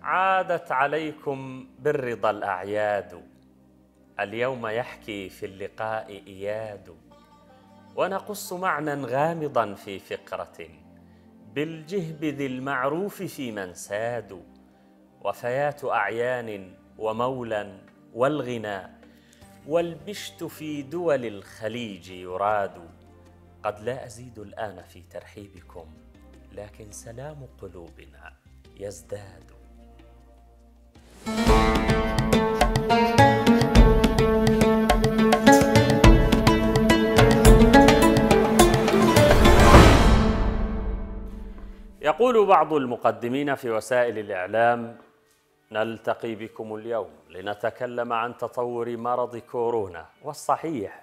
عادت عليكم بالرضا الأعياد، اليوم يحكي في اللقاء إياد، ونقص معنى غامضا في فقرة بالجهب ذي المعروف في من ساد، وفيات أعيان ومولى والغنى والبشت في دول الخليج يراد. قد لا أزيد الآن في ترحيبكم، لكن سلام قلوبنا يزداد. يقول بعض المقدمين في وسائل الإعلام: نلتقي بكم اليوم لنتكلم عن تطور مرض كورونا، والصحيح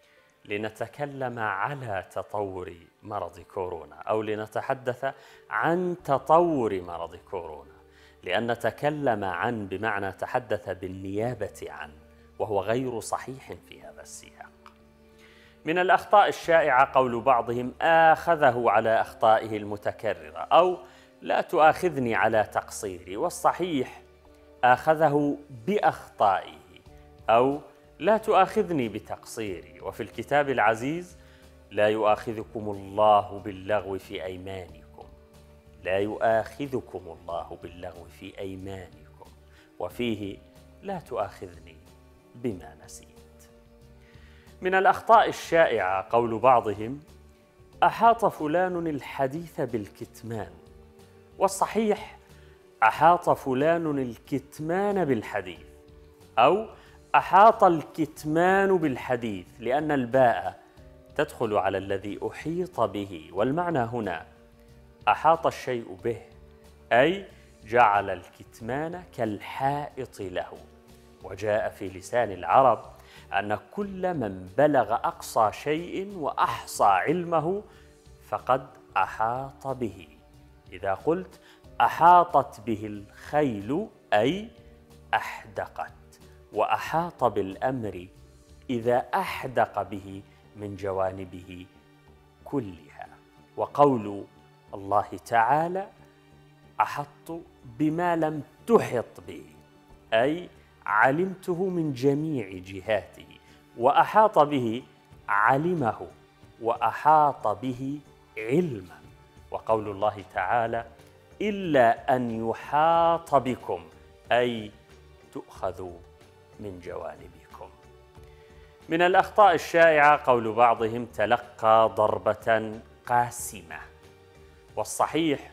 لنتكلم على تطور مرض كورونا، أو لنتحدث عن تطور مرض كورونا، لأن نتكلم عن بمعنى تحدث بالنيابة عن، وهو غير صحيح في هذا السياق. من الأخطاء الشائعة قول بعضهم: آخذه على أخطائه المتكررة، أو لا تؤاخذني على تقصيري، والصحيح آخذه بأخطائه، أو لا تؤاخذني بتقصيري. وفي الكتاب العزيز: لا يؤاخذكم الله باللغو في أيمانكم، لا يؤاخذكم الله باللغو في أيمانكم، وفيه: لا تؤاخذني بما نسيت. من الأخطاء الشائعة قول بعضهم: أحاط فلان الحديث بالكتمان، والصحيح: أحاط فلان الكتمان بالحديث، أو أحاط الكتمان بالحديث، لأن الباء تدخل على الذي أحيط به، والمعنى هنا أحاط الشيء به، أي جعل الكتمان كالحائط له. وجاء في لسان العرب أن كل من بلغ أقصى شيء وأحصى علمه فقد أحاط به. إذا قلت أحاطت به الخيل أي أحدقت، وأحاط بالأمر إذا أحدق به من جوانبه كلها. وقول الله تعالى: أحط بما لم تحط به، أي علمته من جميع جهاته، وأحاط به علمه، وأحاط به علما. وقول الله تعالى: إلا أن يحاط بكم، أي تؤخذوا من جوانبكم. من الأخطاء الشائعة قول بعضهم: تلقى ضربة قاسمة، والصحيح: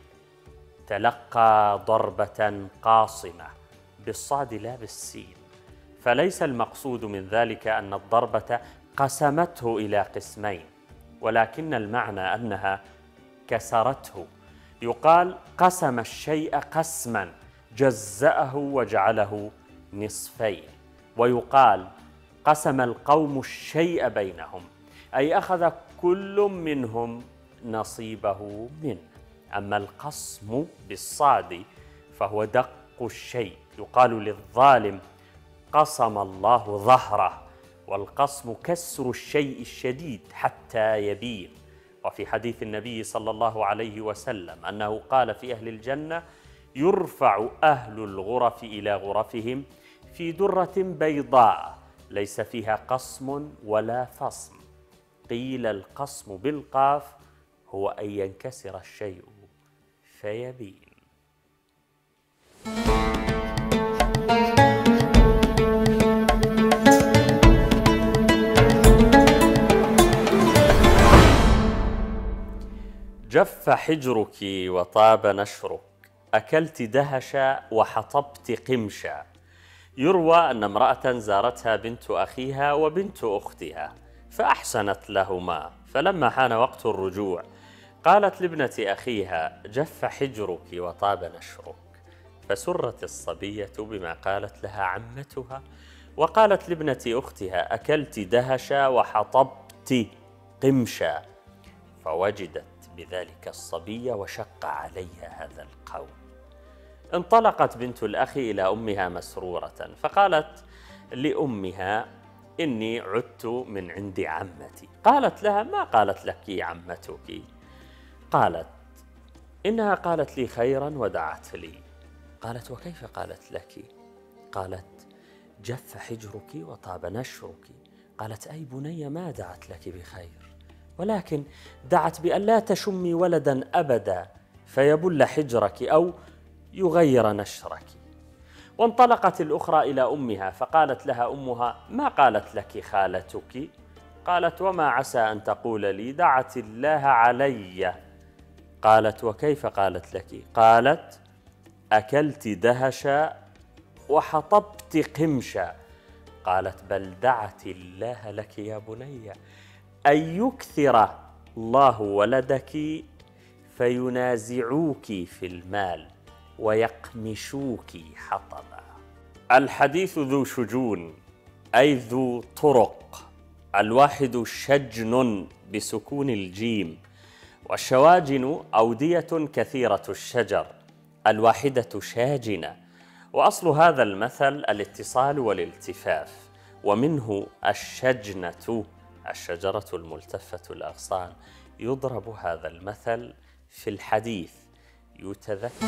تلقى ضربة قاصمة، بالصاد لا بالسين. فليس المقصود من ذلك أن الضربة قسمته إلى قسمين، ولكن المعنى أنها كسرته. يقال: قسم الشيء قسما، جزأه وجعله نصفين. ويقال: قسم القوم الشيء بينهم، أي أخذ كل منهم نصيبه منه. أما القسم بالصاد فهو دق الشيء. يقال للظالم: قسم الله ظهره، والقسم كسر الشيء الشديد حتى يبين. وفي حديث النبي صلى الله عليه وسلم أنه قال في أهل الجنة: يرفع أهل الغرف إلى غرفهم في درة بيضاء ليس فيها قصم ولا فصم. قيل: القصم بالقاف هو أن ينكسر الشيء فيبين. جف حجرك وطاب نشرك، أكلت دهشا وحطبت قمشا. يروى أن امرأة زارتها بنت أخيها وبنت أختها فأحسنت لهما، فلما حان وقت الرجوع قالت لابنة أخيها: جف حجرك وطاب نشرك. فسرت الصبية بما قالت لها عمتها، وقالت لابنة أختها: أكلت دهشا وحطبت قمشا. فوجدت بذلك الصبية وشق عليها هذا القول. انطلقت بنت الأخ إلى أمها مسرورة، فقالت لأمها: إني عدت من عند عمتي. قالت لها: ما قالت لك عمتك؟ قالت: إنها قالت لي خيرا ودعت لي. قالت: وكيف قالت لك؟ قالت: جف حجرك وطاب نشرك. قالت: أي بني ما دعت لك بخير، ولكن دعت بأن لا تشمي ولدا أبدا فيبل حجرك أو يغير نشرك. وانطلقت الأخرى إلى أمها فقالت لها أمها: ما قالت لك خالتك؟ قالت: وما عسى أن تقول لي دعت الله علي. قالت: وكيف قالت لك؟ قالت: أكلت دهشا وحطبت قمشا. قالت: بل دعت الله لك يا بني أن يكثر الله ولدك فينازعوك في المال ويقمشوك حطبا. الحديث ذو شجون، أي ذو طرق. الواحد شجن بسكون الجيم، والشواجن أودية كثيرة الشجر، الواحدة شاجنة. وأصل هذا المثل الاتصال والالتفاف، ومنه الشجنة الشجرة الملتفة الأغصان. يضرب هذا المثل في الحديث يتذكر.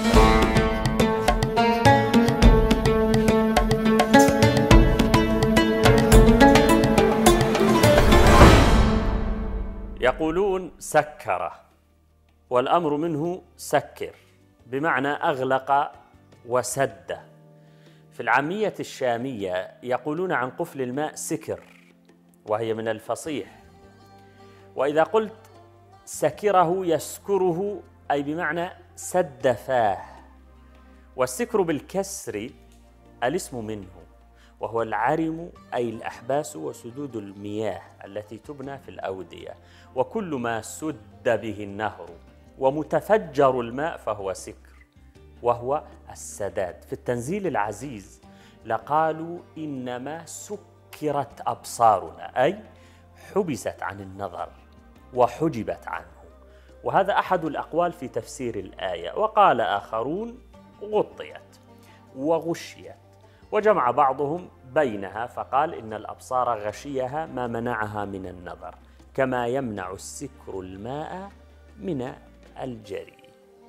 يقولون سكر، والأمر منه سكر، بمعنى أغلق وسد. في العامية الشامية يقولون عن قفل الماء سكر، وهي من الفصيح. وإذا قلت سكره يسكره أي بمعنى سد فاه. والسكر بالكسر الاسم منه، وهو العرم أي الأحباس وسدود المياه التي تبنى في الأودية، وكل ما سد به النهر ومتفجر الماء فهو سكر، وهو السداد. في التنزيل العزيز لقالوا إنما سكرت أبصارنا، أي حبست عن النظر وحجبت عنه. وهذا أحد الأقوال في تفسير الآية. وقال آخرون غطيت وغشيت، وجمع بعضهم بينها فقال إن الأبصار غشيها ما منعها من النظر، كما يمنع السكر الماء من الجري.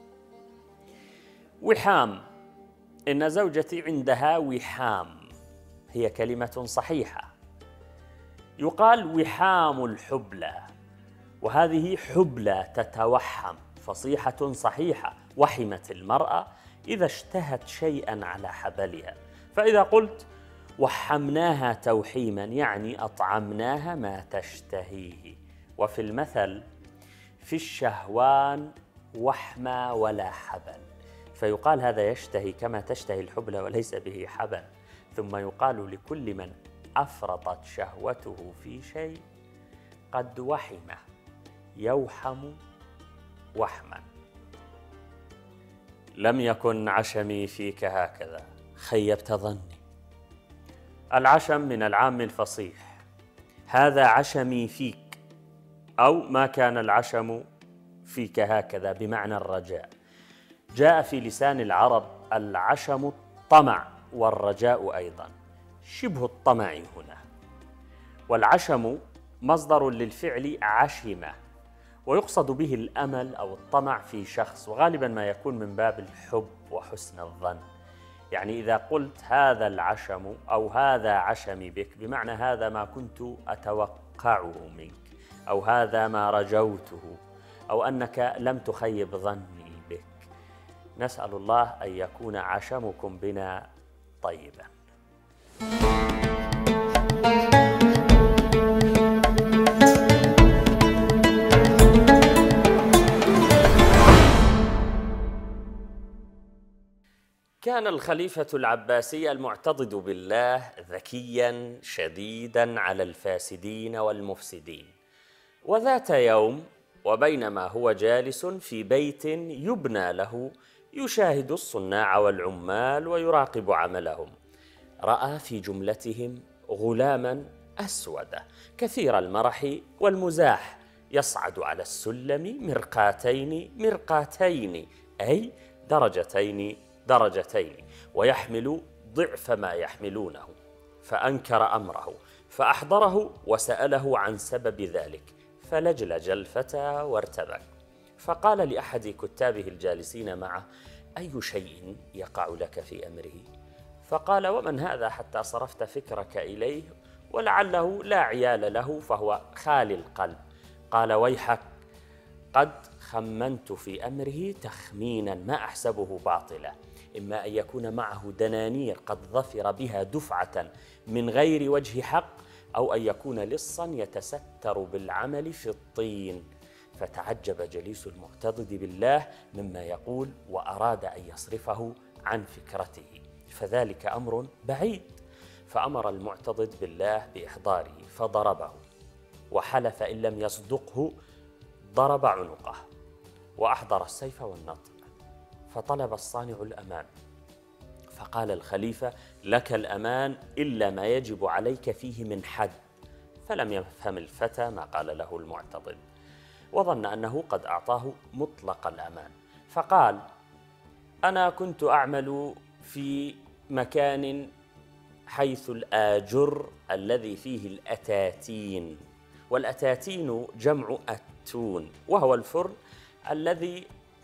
وحام، إن زوجتي عندها وحام، هي كلمة صحيحة. يقال وحام الحبلى، وهذه حبلى تتوحم، فصيحة صحيحة. وحمت المرأة إذا اشتهت شيئا على حبلها. فإذا قلت وحمناها توحيما يعني أطعمناها ما تشتهيه. وفي المثل في الشهوان وحمى ولا حبل، فيقال هذا يشتهي كما تشتهي الحبلى وليس به حبل. ثم يقال لكل من أفرطت شهوته في شيء قد وحم يوحم وحما. لم يكن عشمي فيك هكذا خيبت ظني. العشم من العام الفصيح، هذا عشمي فيك، أو ما كان العشم فيك هكذا بمعنى الرجاء. جاء في لسان العرب العشم الطمع والرجاء أيضا، شبه الطمع هنا. والعشم مصدر للفعل عشم، ويقصد به الأمل أو الطمع في شخص، وغالبا ما يكون من باب الحب وحسن الظن. يعني إذا قلت هذا العشم أو هذا عشمي بك، بمعنى هذا ما كنت أتوقعه منك، أو هذا ما رجوته، أو أنك لم تخيب ظني بك. نسأل الله أن يكون عشمكم بنا طيبا. كان الخليفة العباسي المعتضد بالله ذكيا شديدا على الفاسدين والمفسدين. وذات يوم وبينما هو جالس في بيت يبنى له يشاهد الصناع والعمال ويراقب عملهم، رأى في جملتهم غلاما أسود كثير المرح والمزاح يصعد على السلم مرقاتين مرقاتين، أي درجتين درجتين، ويحمل ضعف ما يحملونه. فأنكر أمره فأحضره وسأله عن سبب ذلك، فلجلج الفتى وارتبك. فقال لأحد كتابه الجالسين معه: أي شيء يقع لك في أمره؟ فقال: ومن هذا حتى صرفت فكرك إليه ولعله لا عيال له فهو خالي القلب؟ قال: ويحك، قد خمنت في أمره تخمينا ما أحسبه باطلا، إما أن يكون معه دنانير قد ظفر بها دفعة من غير وجه حق، أو أن يكون لصا يتستر بالعمل في الطين. فتعجب جليس المعتضد بالله مما يقول، وأراد أن يصرفه عن فكرته، فذلك أمر بعيد. فأمر المعتضد بالله بإحضاره فضربه، وحلف إن لم يصدقه ضرب عنقه، وأحضر السيف والنطق. فطلب الصانع الأمان، فقال الخليفة: لك الأمان إلا ما يجب عليك فيه من حد. فلم يفهم الفتى ما قال له المعتضد، وظن أنه قد أعطاه مطلق الأمان، فقال: أنا كنت أعمل في مكان حيث الآجر الذي فيه الأتاتين، والأتاتين جمع أتون، وهو الفرن الذي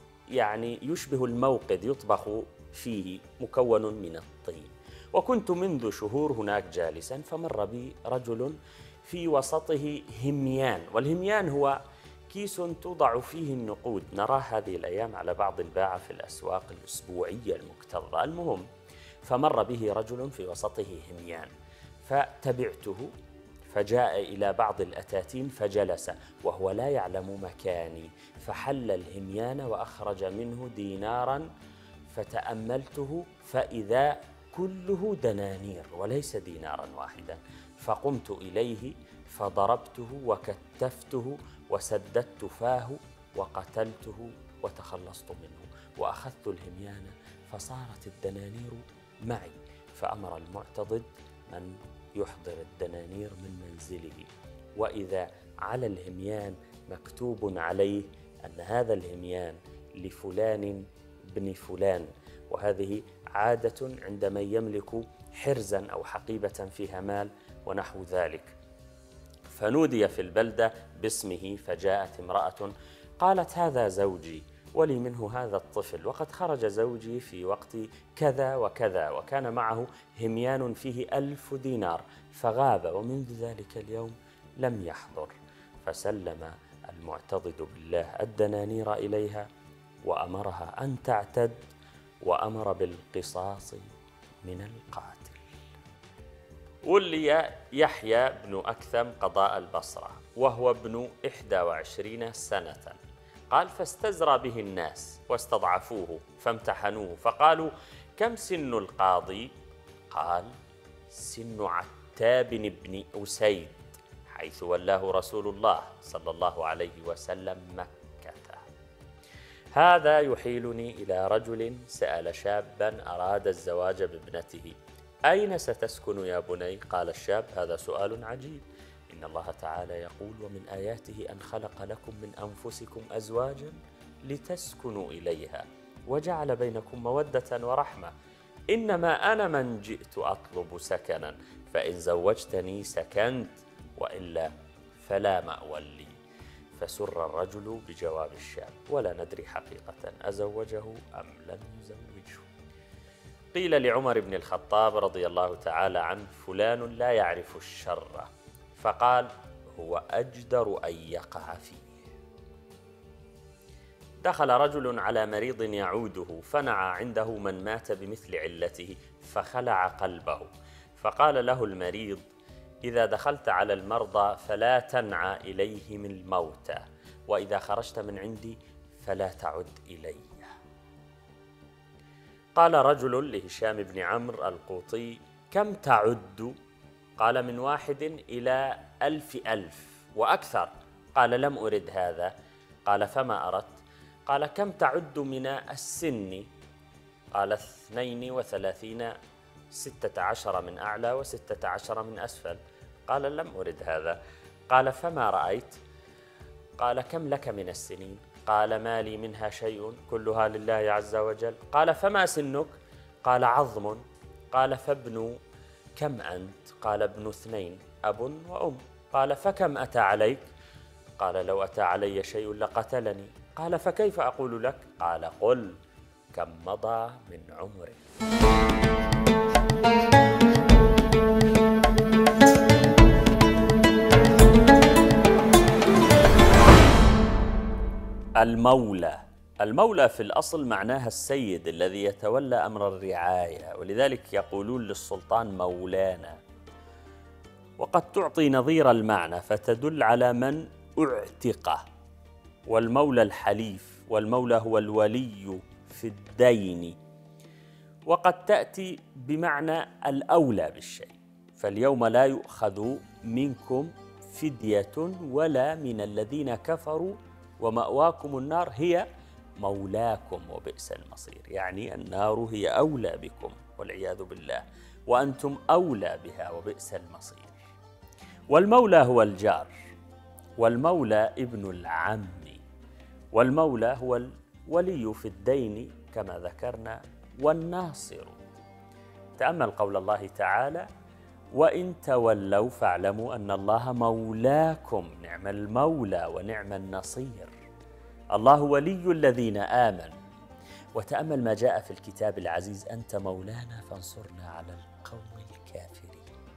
يشبه الموقد يطبخ فيه، مكون من الطين. وكنت منذ شهور هناك جالسا، فمر بي رجل في وسطه هميان، والهميان هو كيس توضع فيه النقود، نراه هذه الأيام على بعض الباعة في الأسواق الأسبوعية المكتظة. المهم، فمر به رجل في وسطه هميان، فتبعته فجاء إلى بعض الأتاتين فجلس وهو لا يعلم مكاني، فحل الهميان وأخرج منه دينارا، فتأملته فإذا كله دنانير وليس دينارا واحدا، فقمت إليه فضربته وكتفته وسددت فاه وقتلته وتخلصت منه، وأخذت الهميان فصارت الدنانير معي. فأمر المعتضد من يحضر الدنانير من منزله، وإذا على الهميان مكتوب عليه أن هذا الهميان لفلان بن فلان، وهذه عادة عند من يملك حرزا أو حقيبة فيها مال ونحو ذلك. فنودي في البلدة باسمه، فجاءت امرأة قالت: هذا زوجي ولي منه هذا الطفل، وقد خرج زوجي في وقت كذا وكذا، وكان معه هميان فيه 1000 دينار، فغاب ومنذ ذلك اليوم لم يحضر. فسلم المعتضد بالله الدنانير إليها وأمرها أن تعتد، وأمر بالقصاص من القاتل. ولي يحيى بن أكثم قضاء البصرة وهو ابن 21 سنة. قال: فاستزرى به الناس واستضعفوه فامتحنوه، فقالوا: كم سن القاضي؟ قال: سن عتاب بن أسيد، حيث ولاه رسول الله صلى الله عليه وسلم مكة. هذا يحيلني إلى رجل سأل شابا أراد الزواج بابنته: أين ستسكن يا بني؟ قال الشاب: هذا سؤال عجيب، إن الله تعالى يقول: ومن آياته أن خلق لكم من أنفسكم أزواجا لتسكنوا إليها وجعل بينكم مودة ورحمة، إنما أنا من جئت أطلب سكنا، فإن زوجتني سكنت، وإلا فلا مأوى لي. فسر الرجل بجواب الشاب، ولا ندري حقيقة أزوجه أم لم يزوجه. قيل لعمر بن الخطاب رضي الله تعالى عنه: فلان لا يعرف الشر، فقال: هو أجدر أن يقع فيه. دخل رجل على مريض يعوده، فنعى عنده من مات بمثل علته، فخلع قلبه، فقال له المريض: إذا دخلت على المرضى فلا تنعى إليهم الموتى، وإذا خرجت من عندي فلا تعد إلي. قال رجل لهشام بن عمرو القوطي: كم تعد؟ قال: من 1 إلى 1000 وأكثر. قال: لم أرد هذا. قال: فما أردت؟ قال: كم تعد من السن؟ قال: 32، 16 من أعلى و16 من أسفل. قال: لم أرد هذا. قال: فما رأيت؟ قال: كم لك من السنين؟ قال: ما لي منها شيء، كلها لله عز وجل. قال: فما سنك؟ قال: عظم. قال: فابن كم أنت؟ قال: ابن 2، أب وأم. قال: فكم أتى عليك؟ قال: لو أتى علي شيء لقتلني. قال: فكيف أقول لك؟ قال: قل: كم مضى من عمره. المولى. المولى في الأصل معناها السيد الذي يتولى أمر الرعاية، ولذلك يقولون للسلطان مولانا، وقد تعطي نظير المعنى فتدل على من اعتقه. والمولى الحليف، والمولى هو الولي في الدين، وقد تأتي بمعنى الأولى بالشيء. فاليوم لا يؤخذ منكم فدية ولا من الذين كفروا ومأواكم النار هي مولاكم وبئس المصير. يعني النار هي أولى بكم والعياذ بالله، وأنتم أولى بها وبئس المصير. والمولى هو الجار، والمولى ابن العم، والمولى هو الولي في الدين كما ذكرنا، والناصر. تأمل قول الله تعالى: وإن تولوا فاعلموا أن الله مولاكم، نعم المولى ونعم النصير. الله ولي الذين آمنوا. وتأمل ما جاء في الكتاب العزيز: أنت مولانا فانصرنا على القوم الكافرين.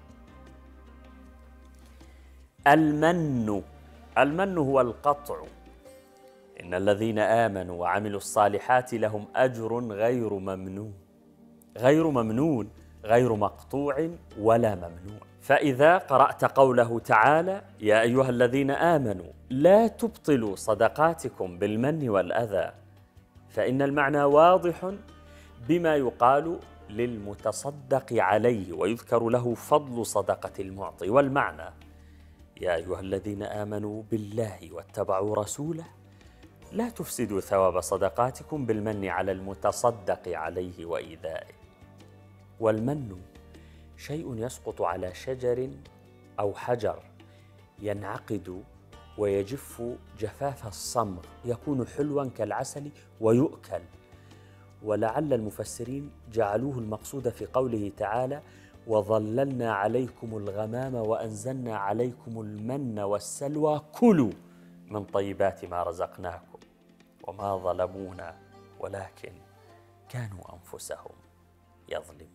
المن. المن هو القطع. إن الذين آمنوا وعملوا الصالحات لهم أجر غير ممنون. غير ممنون، غير مقطوع ولا ممنوع. فإذا قرأت قوله تعالى: يا أيها الذين آمنوا لا تبطلوا صدقاتكم بالمن والأذى، فإن المعنى واضح بما يقال للمتصدق عليه، ويذكر له فضل صدقة المعطي. والمعنى: يا أيها الذين آمنوا بالله واتبعوا رسوله لا تفسدوا ثواب صدقاتكم بالمن على المتصدق عليه وإيذائه. والمن شيء يسقط على شجر أو حجر ينعقد ويجف جفاف الصمغ، يكون حلوا كالعسل ويؤكل. ولعل المفسرين جعلوه المقصود في قوله تعالى: وظللنا عليكم الغمام وأنزلنا عليكم المن والسلوى كلوا من طيبات ما رزقناكم وما ظلمونا ولكن كانوا أنفسهم يظلمون.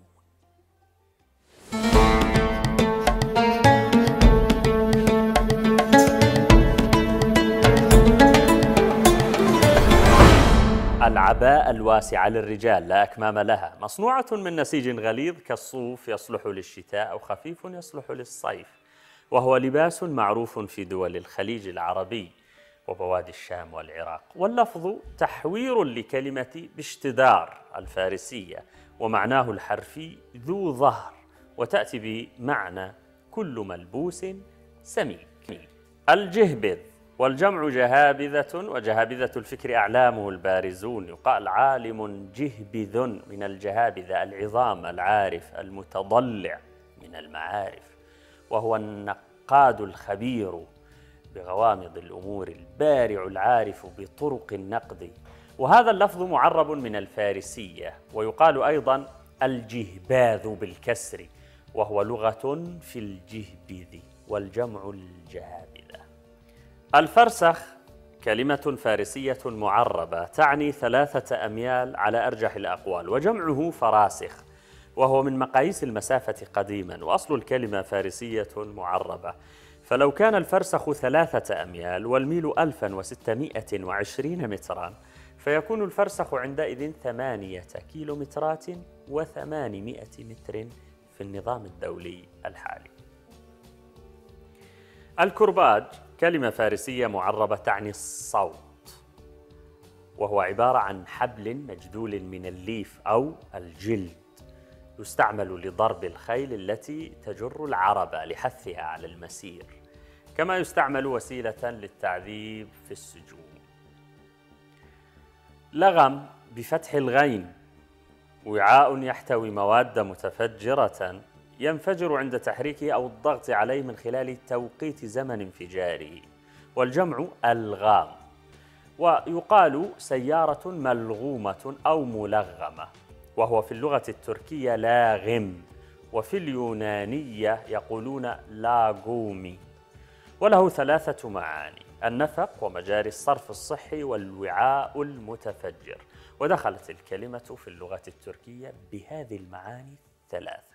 العباءة الواسعة للرجال لا أكمام لها، مصنوعة من نسيج غليظ كالصوف، يصلح للشتاء أو خفيف يصلح للصيف، وهو لباس معروف في دول الخليج العربي وبوادي الشام والعراق. واللفظ تحوير لكلمة باشتدار الفارسية، ومعناه الحرفي ذو ظهر، وتأتي بمعنى كل ملبوس سميك. الجهبذ، والجمع جهابذة، وجهابذة الفكر أعلامه البارزون. يقال عالم جهبذ من الجهابذة، العظام، العارف، المتضلع من المعارف، وهو النقاد الخبير بغوامض الأمور، البارع العارف بطرق النقد. وهذا اللفظ معرب من الفارسية. ويقال أيضا الجهباذ بالكسر، وهو لغة في الجهبذ، والجمع الجهابذة. الفرسخ كلمة فارسية معربة تعني 3 أميال على أرجح الأقوال، وجمعه فراسخ، وهو من مقاييس المسافة قديما، وأصل الكلمة فارسية معربة. فلو كان الفرسخ 3 أميال والميل 1620 مترا، فيكون الفرسخ عندئذ 8 كيلومترات و800 متر في النظام الدولي الحالي. الكرباج كلمة فارسية معربة تعني الصوت، وهو عبارة عن حبل مجدول من الليف أو الجلد، يستعمل لضرب الخيل التي تجر العربة لحثها على المسير، كما يستعمل وسيلة للتعذيب في السجون. لغم بفتح الغين، وعاء يحتوي مواد متفجرة ينفجر عند تحريكه أو الضغط عليه من خلال توقيت زمن انفجاره. والجمع ألغام. ويقال سيارة ملغومة أو ملغمة، وهو في اللغة التركية لاغم، وفي اليونانية يقولون لاغومي. وله 3 معاني: النفق ومجاري الصرف الصحي والوعاء المتفجر. ودخلت الكلمة في اللغة التركية بهذه المعاني الثلاثة.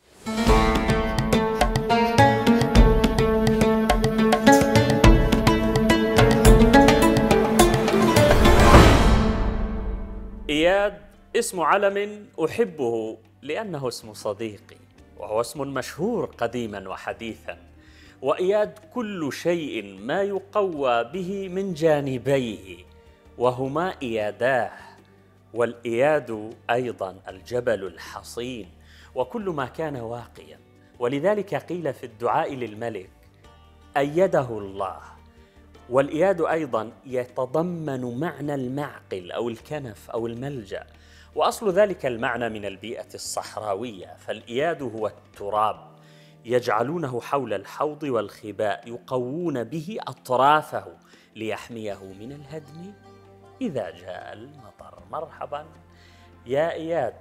إياد اسم علم أحبه لأنه اسم صديقي، وهو اسم مشهور قديما وحديثا. وإياد كل شيء ما يقوى به من جانبيه، وهما إياداه. والإياد أيضا الجبل الحصين، وكل ما كان واقيا. ولذلك قيل في الدعاء للملك: أيده الله. والإياد أيضا يتضمن معنى المعقل أو الكنف أو الملجأ، وأصل ذلك المعنى من البيئة الصحراوية. فالإياد هو التراب يجعلونه حول الحوض والخباء، يقوون به أطرافه ليحميه من الهدم إذا جاء المطر. مرحبا يا إياد.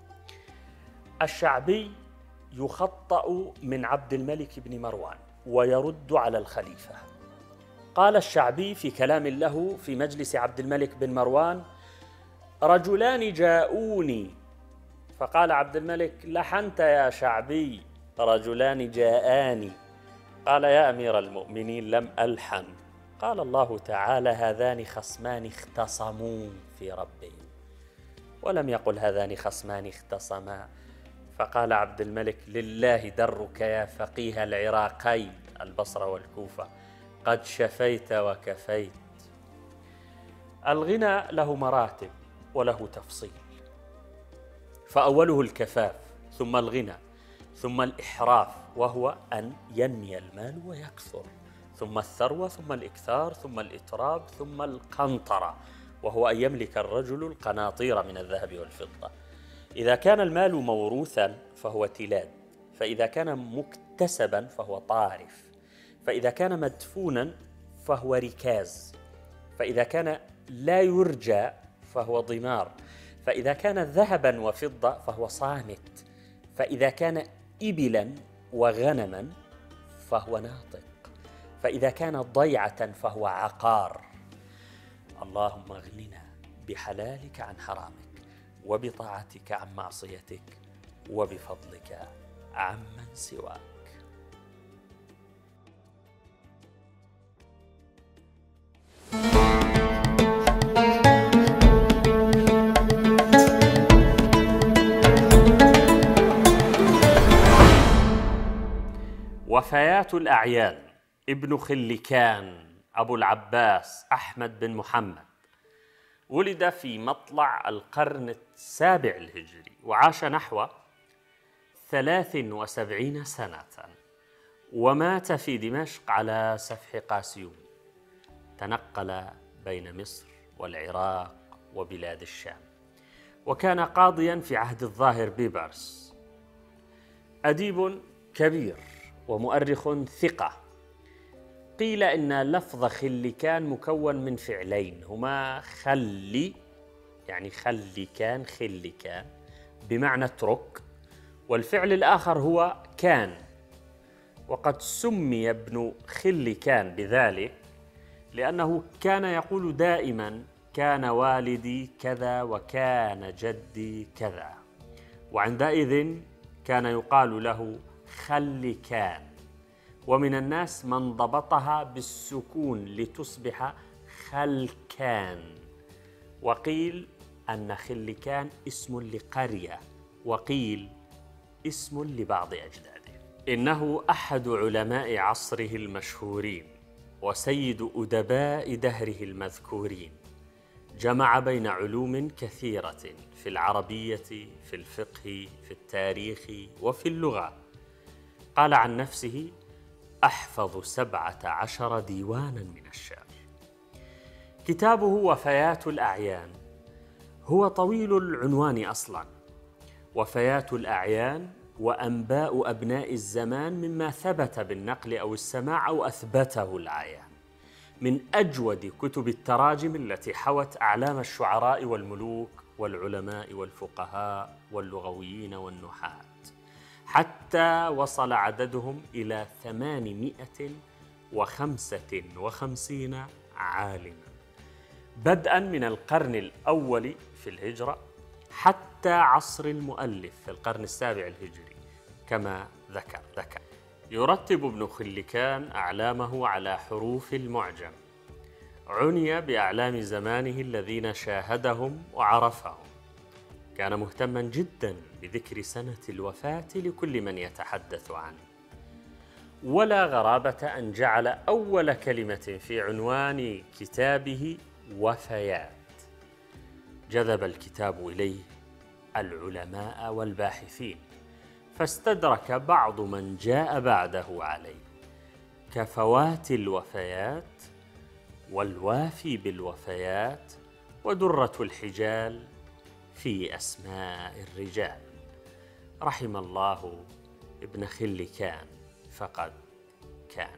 الشعبي يخطأ من عبد الملك بن مروان ويرد على الخليفة. قال الشعبي في كلام له في مجلس عبد الملك بن مروان: رجلان جاءوني. فقال عبد الملك: لحنت يا شعبي، رجلان جاءاني. قال: يا أمير المؤمنين لم ألحن. قال الله تعالى: هذان خصمان اختصموا في ربهم، ولم يقل هذان خصمان اختصما. فقال عبد الملك: لله درك يا فقيه العراقين البصرة والكوفة، قد شفيت وكفيت. الغنى له مراتب وله تفصيل، فأوله الكفاف، ثم الغنى، ثم الإحراف وهو أن ينمي المال ويكثر، ثم الثروة، ثم الإكثار، ثم الإتراب، ثم القنطرة وهو أن يملك الرجل القناطير من الذهب والفضة. إذا كان المال موروثا فهو تلاد، فإذا كان مكتسبا فهو طارف، فإذا كان مدفونا فهو ركاز، فإذا كان لا يرجى فهو ضمار، فإذا كان ذهبا وفضة فهو صامت، فإذا كان إبلا وغنما فهو ناطق، فإذا كان ضيعة فهو عقار. اللهم اغننا بحلالك عن حرامك، وبطاعتك عن معصيتك، وبفضلك عمن سواك. وفيات الأعيان ابن خلكان أبو العباس أحمد بن محمد ولد في مطلع القرن السابع الهجري، وعاش نحو 73 سنة، ومات في دمشق على سفح قاسيون. تنقل بين مصر والعراق وبلاد الشام، وكان قاضيا في عهد الظاهر بيبرس. أديب كبير ومؤرخ ثقة. قيل إن لفظ خلكان مكون من فعلين هما خلي، يعني خلكان خلكان بمعنى اترك، والفعل الآخر هو كان. وقد سمي ابن خلكان بذلك لأنه كان يقول دائما: كان والدي كذا وكان جدي كذا، وعندئذ كان يقال له خلكان. ومن الناس من ضبطها بالسكون لتصبح خلكان. وقيل أن خلكان اسم لقرية، وقيل اسم لبعض أجداده. إنه أحد علماء عصره المشهورين، وسيد أدباء دهره المذكورين. جمع بين علوم كثيرة في العربية، في الفقه، في التاريخ، وفي اللغة. قال عن نفسه: أحفظ 17 ديوانا من الشعر. كتابه وفيات الأعيان هو طويل العنوان أصلا. وفيات الأعيان وأنباء أبناء الزمان مما ثبت بالنقل أو السماع أو أثبته العيان، من أجود كتب التراجم التي حوت أعلام الشعراء والملوك والعلماء والفقهاء واللغويين والنحاة، حتى وصل عددهم إلى 850 255 عالما، بدءا من القرن الأول في الهجرة حتى عصر المؤلف في القرن السابع الهجري كما ذكر. يرتب ابن خلكان أعلامه على حروف المعجم، عني بأعلام زمانه الذين شاهدهم وعرفهم. كان مهتما جدا بذكر سنة الوفاة لكل من يتحدث عنه، ولا غرابة أن جعل أول كلمة في عنوان كتابه وفيات. جذب الكتاب إليه العلماء والباحثين، فاستدرك بعض من جاء بعده عليه، كفوات الوفيات والوافي بالوفيات ودرة الحجال في أسماء الرجال. رحم الله ابن خلكان فقد كان.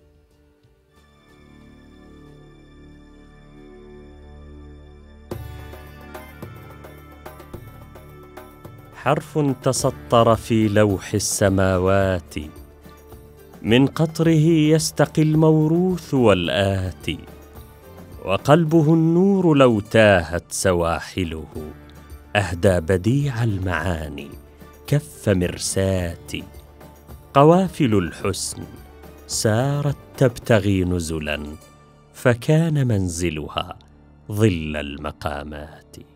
حرف تسطر في لوح السماوات، من قطره يستقي الموروث والآتي، وقلبه النور لو تاهت سواحله، أهدى بديع المعاني كف مرساتي. قوافل الحسن سارت تبتغي نزلا، فكان منزلها ظل المقامات.